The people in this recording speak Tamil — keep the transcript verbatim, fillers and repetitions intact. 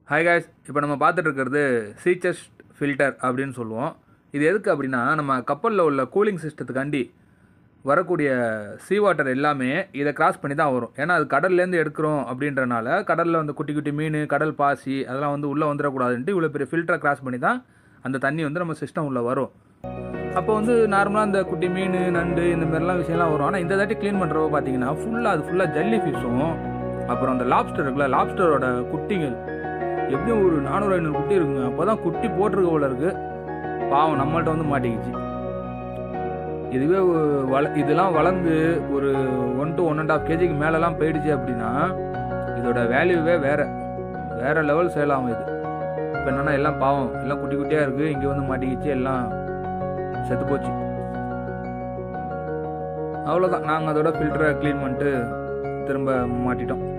ஹாய் காய்ஸ், இப்போ நம்ம பார்த்துட்டு இருக்கிறது சீ செஸ்ட் ஃபில்டர் அப்படின்னு சொல்லுவோம். இது எதுக்கு அப்படின்னா, நம்ம கப்பலில் உள்ள கூலிங் சிஸ்டத்துக்காண்டி வரக்கூடிய சீ வாட்டர் எல்லாமே இதை கிராஸ் பண்ணி தான் வரும். ஏன்னா அது கடல்லேருந்து எடுக்கிறோம் அப்படின்றனால கடலில் வந்து குட்டி குட்டி மீன், கடல் பாசி அதெல்லாம் வந்து உள்ளே வந்துடக்கூடாதுன்ட்டு இவ்வளோ பெரிய ஃபில்டரை கிராஸ் பண்ணி தான் அந்த தண்ணி வந்து நம்ம சிஸ்டம் உள்ளே வரும். அப்போ வந்து நார்மலாக இந்த குட்டி மீன், நண்டு இந்த மாதிரிலாம் விஷயம்லாம் வரும். ஆனால் இந்த தாட்டி க்ளீன் பண்ணுறப்ப பார்த்தீங்கன்னா ஃபுல்லாக அது ஃபுல்லாக ஜல்லி ஃபிஷ்ஷும், அப்புறம் அந்த லாப்ஸ்டர் இருக்குல்ல, லாப்ஸ்டரோட குட்டிகள் எப்படியும் ஒரு நானூறு ஐநூறு குட்டி இருக்குங்க. அப்போ தான் குட்டி போட்டிருக்க போல இருக்குது. பாவம் நம்மள்ட்ட வந்து மாட்டிக்கிச்சு. இதுவே வள இதெல்லாம் வளர்ந்து ஒரு one to one and half கேஜிக்கு மேலெலாம் போயிடுச்சு அப்படின்னா இதோட வேல்யூவே வேறு வேறு லெவல் சேல் ஆகும். இது இப்போ என்னென்னா எல்லாம் பாவம் எல்லாம் குட்டி குட்டியாக இருக்குது, இங்கே வந்து மாட்டிக்கிச்சு, எல்லாம் செத்து போச்சு. அவ்வளோதான், நாங்கள் அதோட ஃபில்டரை க்ளீன் பண்ணிட்டு திரும்ப மாட்டிட்டோம்.